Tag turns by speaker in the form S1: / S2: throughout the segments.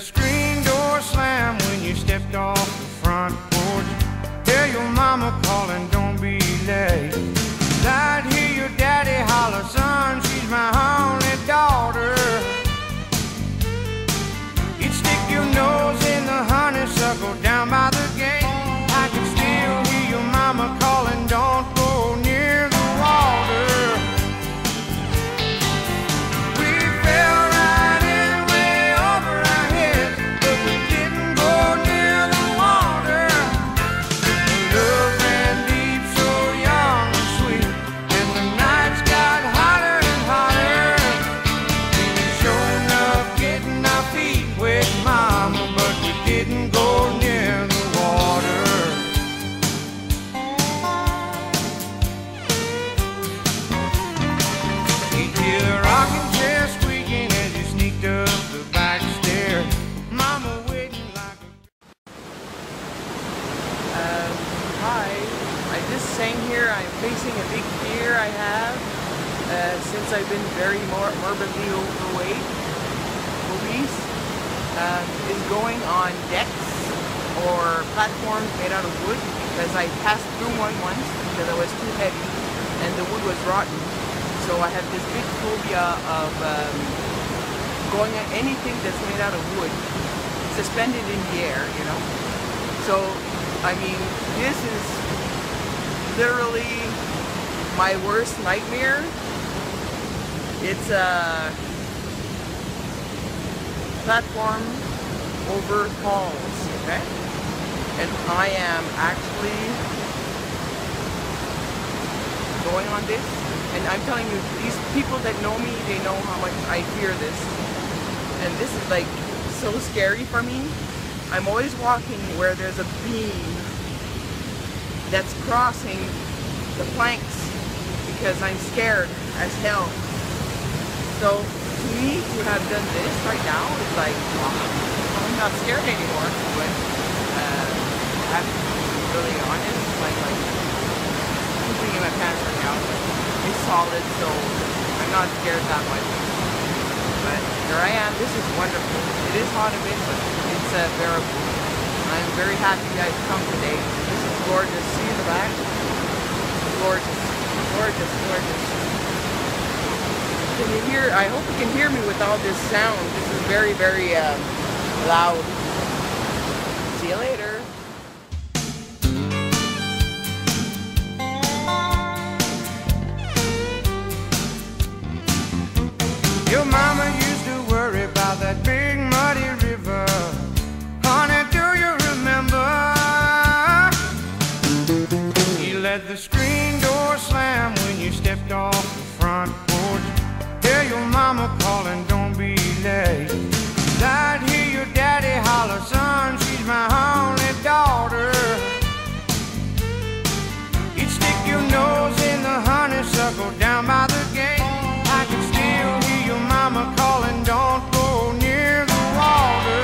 S1: screen door slam when you stepped off the front porch. Hear your mama calling, don't be late. I'd hear your daddy holler, son, she's my only daughter. You'd stick your nose in the honeysuckle down by the gate. I can still hear your mama calling, don't go near the water. We fell right in way over our heads, but we didn't go near the water. Love ran deep, so young and sweet, and the nights got hotter and hotter. We were sure enough getting our feet wet, mama, but we didn't go near the water. You'd hear the rocking chair squeaking as you sneaked up the back stair. Mama waiting like
S2: Hi, I just sang here. I'm facing a big fear I have since I've been very morbidly overweight, obese, is going on decks or platforms made out of wood, because I passed through one once because I was too heavy and the wood was rotten. So I have this big phobia of going on anything that's made out of wood, suspended in the air, you know. So, I mean, this is literally my worst nightmare. It's a platform over falls, okay? And I am actually going on this. And I'm telling you, these people that know me, they know how much I fear this. And this is like so scary for me. I'm always walking where there's a beam that's crossing the planks because I'm scared as hell. So to me, to have done this right now is like, wow, I'm not scared anymore. But I have to be really honest, like pooping in my pants right now is solid, so I'm not scared that much. But here I am. This is wonderful. It is hot a bit, but it's bearable. I'm very happy you guys come today. This is gorgeous. See in the back? Gorgeous. Gorgeous, gorgeous. Can you hear? I hope you can hear me with all this sound. This is very, very loud. See you later.
S1: your mama used to worry about that big muddy river. Honey, do you remember? You let the screen door slam when you stepped off the front porch. Hear your mama calling, don't be late. I'd hear your daddy holler, son, she's my only daughter. You'd stick your nose in the honeysuckle down by the gate. I can still hear your mama calling, don't go near the water.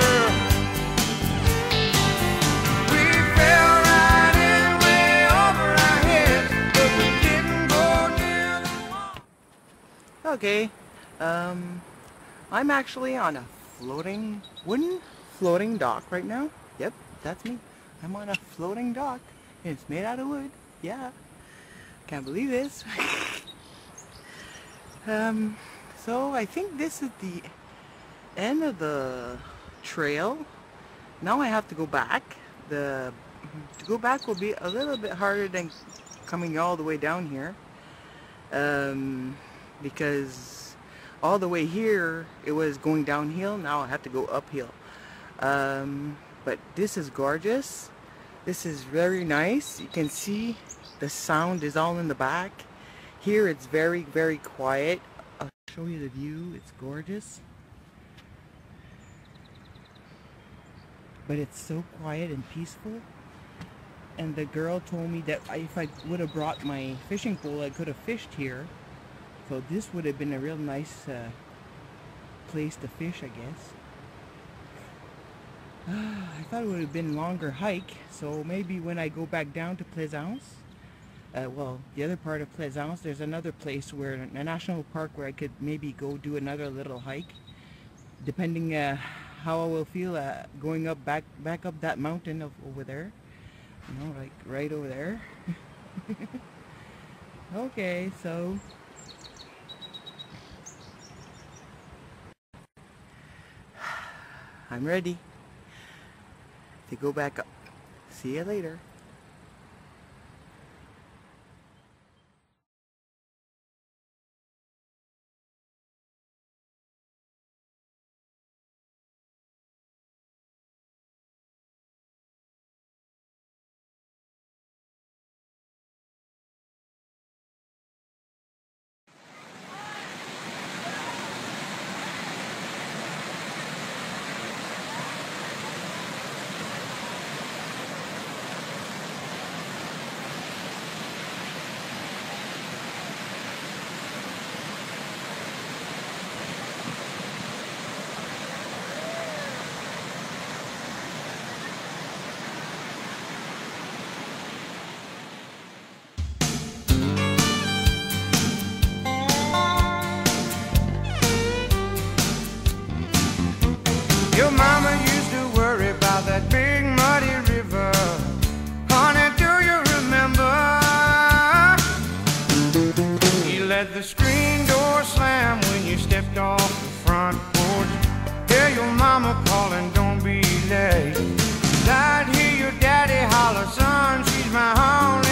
S1: We fell right in way over our heads, but we didn't go near the water.
S2: Okay, I'm actually on a wooden floating dock right now. Yep, that's me. I'm on a floating dock, and it's made out of wood. Yeah, can't believe this. So I think this is the end of the trail. Now I have to go back. To go back will be a little bit harder than coming all the way down here, because all the way here it was going downhill. Now I have to go uphill. But this is gorgeous. This is very nice. You can see the sound is all in the back. Here it's very, very quiet. I'll show you the view. It's gorgeous. But it's so quiet and peaceful. And the girl told me that if I would have brought my fishing pole, I could have fished here. So this would have been a real nice place to fish, I guess. I thought it would have been a longer hike, so maybe when I go back down to Plaisance, well, the other part of Plaisance, there's another place where, a national park where I could maybe go do another little hike, depending how I will feel going up back up that mountain over there. You know, like right over there. Okay, so I'm ready to go back up. See you later.
S1: Your mama used to worry about that big muddy river. Honey, do you remember? You let the screen door slam when you stepped off the front porch. Hear your mama calling, don't be late. I'd hear your daddy holler, son, she's my only